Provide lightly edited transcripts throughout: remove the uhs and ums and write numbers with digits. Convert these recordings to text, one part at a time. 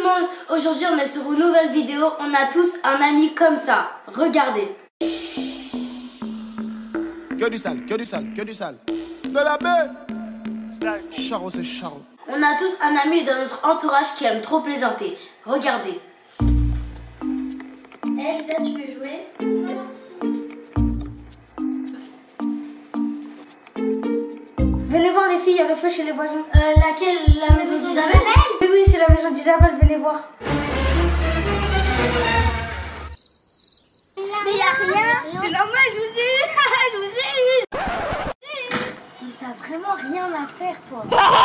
monde, aujourd'hui on est sur une nouvelle vidéo, on a tous un ami comme ça, regardez. Que du sale, que du sale, que du sale. De la baie. Charo, c'est charo. On a tous un ami dans notre entourage qui aime trop plaisanter, regardez. Hey Lisa, tu veux jouer? Merci. Venez voir les filles, il y a le feu chez les voisins. Laquelle? La maison d'Isabelle? Oui, oui, c'est la maison d'Isabelle, venez voir. Mais y a rien. C'est normal, je vous ai eu. Je vous ai eu. Mais t'as vraiment rien à faire, toi.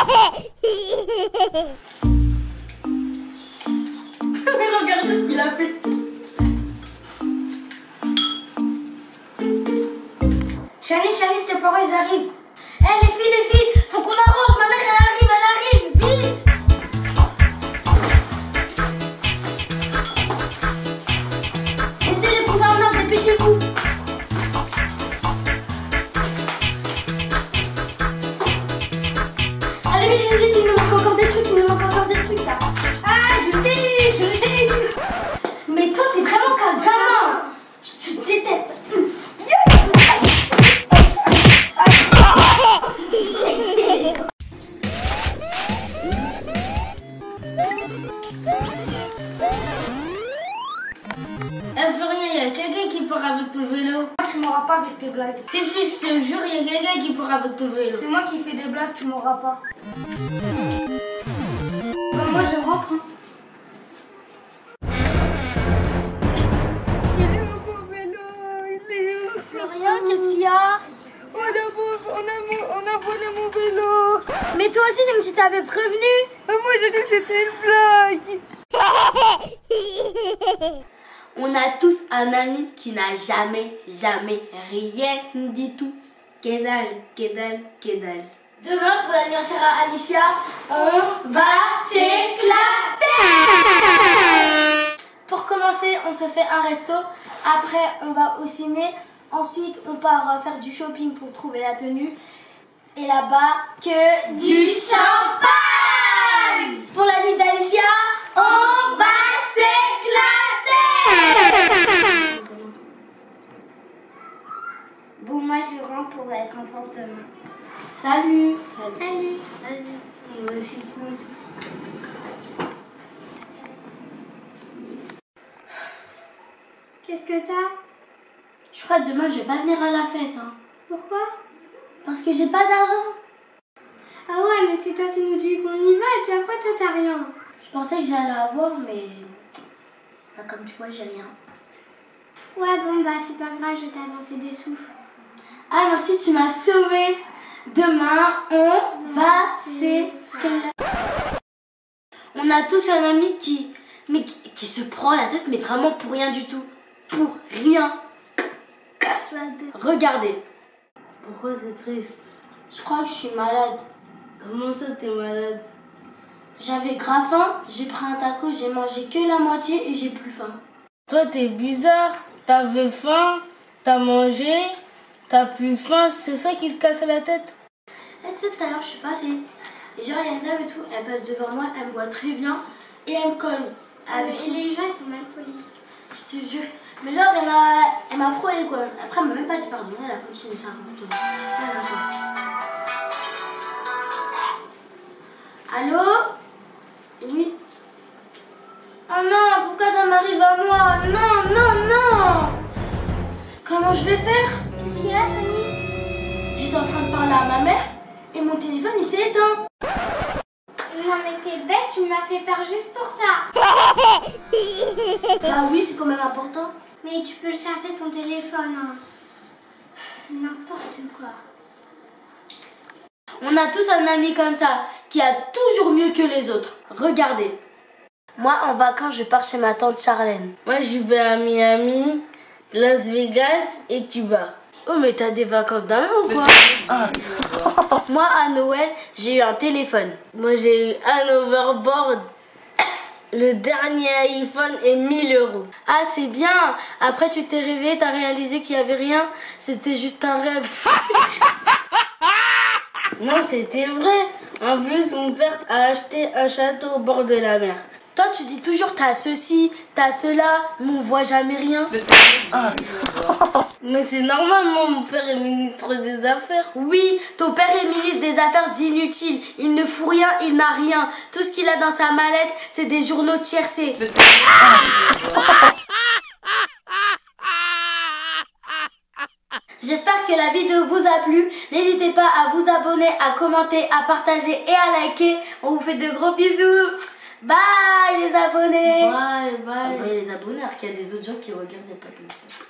Mais regardez ce qu'il a fait. Chalice, tes parents, ils arrivent. Hé, les filles, faut qu'on arrange. Ma mère, elle arrive, vite. Mettez les coussins en ordre, dépêchez-vous. Allez, vite, il me manque encore des trucs, là. Ah, je sais. Mais toi, t'es vraiment qu'un gamin. Je te déteste. Florian, il y a quelqu'un qui part avec ton vélo. Tu m'auras pas avec tes blagues. Si, je te jure, il y a quelqu'un qui part avec ton vélo. C'est moi qui fais des blagues, tu m'auras pas. Moi, je rentre. Hein. Il est où mon vélo? Il est où? Florian, qu'est-ce qu'il y a? On a volé mon vélo. Mais toi aussi, comme si t'avais prévenu. Moi, j'ai cru que c'était une blague. On a tous un ami qui n'a jamais rien dit tout. Que dalle. Demain, pour l'anniversaire à Alicia, on va s'éclater. Pour commencer, on se fait un resto. Après, on va au ciné. Ensuite, on part faire du shopping pour trouver la tenue. Et là-bas, que du champagne. Pour l'année d'Alicia, on va s'éclater. Bon, moi, je rentre pour être en forme demain. Salut. Salut. Moi aussi. Qu'est-ce que t'as? Je crois que demain, je vais pas venir à la fête. Hein. Pourquoi? Parce que j'ai pas d'argent. Ah ouais, mais c'est toi qui nous dis qu'on y va et puis après, toi, t'as rien. Je pensais que j'allais avoir, mais là, comme tu vois, j'ai rien. Ouais, bon, bah, c'est pas grave, je t'ai avancé des sous. Ah, merci, tu m'as sauvée. Demain, on va s'éclater. On a tous un ami qui se prend la tête, mais vraiment pour rien du tout. Pour rien. Casse la tête. Regardez. Pourquoi c'est triste? Je crois que je suis malade. Comment ça t'es malade? J'avais grave faim, j'ai pris un taco, j'ai mangé que la moitié et j'ai plus faim. Toi t'es bizarre. T'avais faim, t'as mangé, t'as plus faim, c'est ça qui te casse la tête? Et tu sais, tout à l'heure, je suis passée. Et genre, il y a une dame et tout, elle passe devant moi, elle me voit très bien et elle me cogne. Avec Et les gens, ils sont mal polis. Je te jure. Mais genre, elle m'a frôlé quoi. Après, elle m'a même pas dit pardon, elle a continué sa route. Allô? Oui? Oh non, pourquoi ça m'arrive à moi? Non! Comment je vais faire? Qu'est-ce qu'il y a, Chalice? J'étais en train de parler à ma mère et mon téléphone il s'est éteint. Non, mais t'es bête, tu m'as fait peur juste pour ça. Bah oui, c'est quand même important. Mais tu peux charger ton téléphone, hein. N'importe quoi. On a tous un ami comme ça, qui a toujours mieux que les autres. Regardez. Moi, en vacances, je pars chez ma tante Charlène. Moi j'y vais à Miami, Las Vegas et Cuba. Oh, mais t'as des vacances d'un an ou quoi? Moi, à Noël, j'ai eu un téléphone. Moi j'ai eu un overboard. Le dernier iPhone est 1000 €. Ah, c'est bien. Après, tu t'es réveillé, t'as réalisé qu'il y avait rien. C'était juste un rêve. Non, c'était vrai. En plus, mon père a acheté un château au bord de la mer. Toi, tu dis toujours t'as ceci, t'as cela, mais on voit jamais rien. Mais c'est normal, moi, mon père est ministre des Affaires. Oui, ton père est ministre des Affaires inutiles. Il ne fout rien, il n'a rien. Tout ce qu'il a dans sa mallette, c'est des journaux tiercés. J'espère que la vidéo vous a plu. N'hésitez pas à vous abonner, à commenter, à partager et à liker. On vous fait de gros bisous. Bye les abonnés. Bye, bye. Bye les abonnés, alors qu'il y a des autres gens qui regardent pas comme ça.